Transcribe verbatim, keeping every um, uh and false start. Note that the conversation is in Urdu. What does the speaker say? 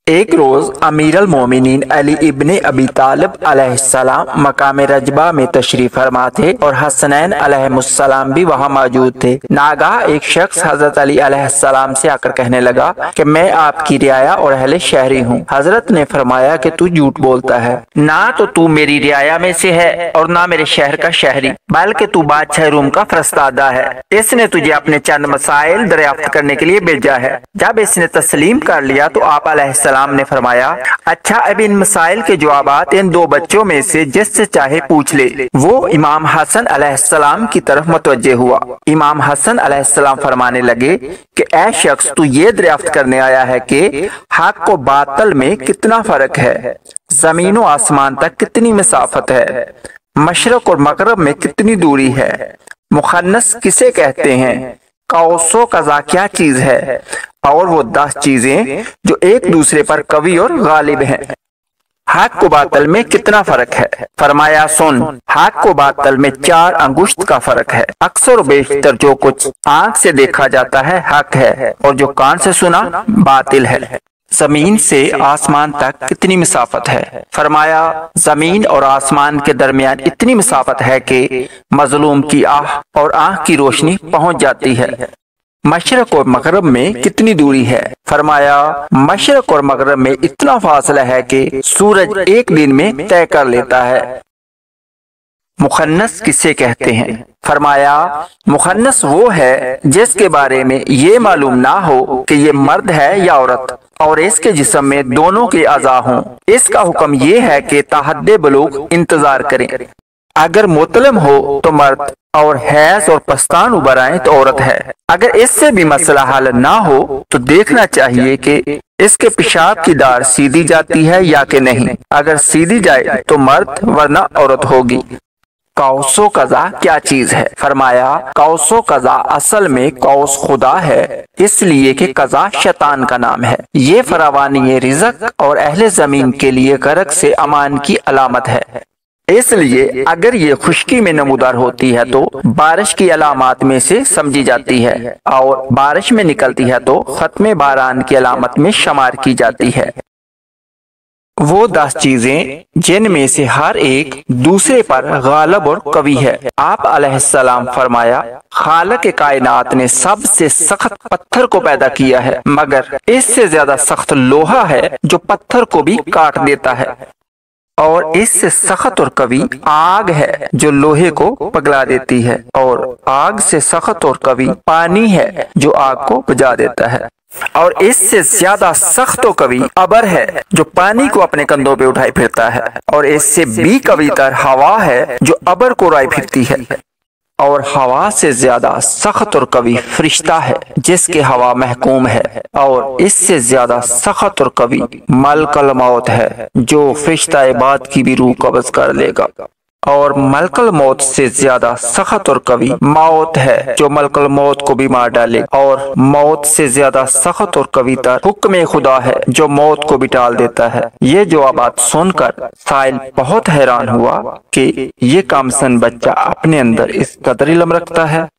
ایک روز امیر المومنین علی ابن ابی طالب علیہ السلام مقام رجبہ میں تشریف فرما تھے اور حسنین علیہ السلام بھی وہاں موجود تھے۔ ناگہاں ایک شخص حضرت علی علیہ السلام سے آ کر کہنے لگا کہ میں آپ کی رعایا اور اہل شہری ہوں۔ حضرت نے فرمایا کہ تو جھوٹ بولتا ہے، نہ تو تو میری رعایا میں سے ہے اور نہ میرے شہر کا شہری، بلکہ تو بادشاہ روم کا فرستادہ ہے۔ اس نے تجھے اپنے چند مسائل دریافت کرنے کے لیے بھیجا ہے۔ جب اس نے تسلیم کر لیا تو آپ علیہ السلام نے فرمایا، اچھا اب ان مسائل کے جوابات ان دو بچوں میں سے جس سے چاہے پوچھ لے۔ وہ امام حسن علیہ السلام کی طرف متوجہ ہوا۔ امام حسن علیہ السلام فرمانے لگے کہ اے شخص، تو یہ دریافت کرنے آیا ہے کہ حق و باطل میں کتنا فرق ہے، زمین و آسمان تک کتنی مسافت ہے، مشرق اور مغرب میں کتنی دوری ہے، مخنث کسے کہتے ہیں، قوس و قزح کیا چیز ہے، اور وہ دس چیزیں جو ایک دوسرے پر قوی اور غالب ہیں۔ حق و باطل میں کتنا فرق ہے؟ فرمایا سن، حق و باطل میں چار انگشت کا فرق ہے۔ اکثر و بیشتر جو کچھ آنکھ سے دیکھا جاتا ہے حق ہے، اور جو کان سے سنا باطل ہے۔ زمین سے آسمان تک کتنی مسافت ہے؟ فرمایا زمین اور آسمان کے درمیان اتنی مسافت ہے کہ مظلوم کی آہ اور آنکھ کی روشنی پہنچ جاتی ہے۔ مشرق اور مغرب میں کتنی دوری ہے؟ فرمایا مشرق اور مغرب میں اتنا فاصلہ ہے کہ سورج ایک دن میں طے کر لیتا ہے۔ مخنث کسے کہتے ہیں؟ فرمایا مخنث وہ ہے جس کے بارے میں یہ معلوم نہ ہو کہ یہ مرد ہے یا عورت، اور اس کے جسم میں دونوں کے اعضاء ہوں۔ اس کا حکم یہ ہے کہ تا حد بلوغ انتظار کریں، اگر متلم ہو تو مرد، اور حیض اور پستان ابھر آئیں تو عورت ہے۔ اگر اس سے بھی مسئلہ حل نہ ہو تو دیکھنا چاہیے کہ اس کے پیشاب کی دار سیدھی جاتی ہے یا کہ نہیں۔ اگر سیدھی جائے تو مرد ورنہ عورت ہوگی۔ قوس و قزح کیا چیز ہے؟ فرمایا قوس و قزح اصل میں قوس خدا ہے، اس لیے کہ قزح شیطان کا نام ہے۔ یہ فراوانی رزق اور اہل زمین کے لیے غرق سے امان کی علامت ہے، اس لیے اگر یہ خشکی میں نمودار ہوتی ہے تو بارش کی علامات میں سے سمجھی جاتی ہے، اور بارش میں نکلتی ہے تو ختم باران کی علامت میں شمار کی جاتی ہے۔ وہ دس چیزیں جن میں سے ہر ایک دوسرے پر غالب اور قوی ہے۔ آپ علیہ السلام فرمایا خالق کائنات نے سب سے سخت پتھر کو پیدا کیا ہے، مگر اس سے زیادہ سخت لوہا ہے جو پتھر کو بھی کاٹ دیتا ہے، اور اس سے سخت اور قوی آگ ہے جو لوہے کو پگھلا دیتی ہے، اور آگ سے سخت اور قوی پانی ہے جو آگ کو بجھا دیتا ہے، اور اس سے زیادہ سخت و قوی ابر ہے جو پانی کو اپنے کندھوں پہ اٹھائے پھرتا ہے، اور اس سے بھی قوی تر ہوا ہے جو ابر کو اڑائے پھرتی ہے، اور ہوا سے زیادہ سخت اور قوی فرشتہ ہے جس کے ہوا محکوم ہے، اور اس سے زیادہ سخت اور قوی ملک الموت ہے جو فرشتہ بات کی بھی روح قبض کر لے گا، اور ملک الموت سے زیادہ سخت اور قوی موت ہے جو ملک الموت کو بھی مار ڈالے، اور موت سے زیادہ سخت اور قوی تر حکم خدا ہے جو موت کو بھی ٹال دیتا ہے۔ یہ جوابات سن کر سائل بہت حیران ہوا کہ یہ کم سن بچہ اپنے اندر اس قدر علم رکھتا ہے۔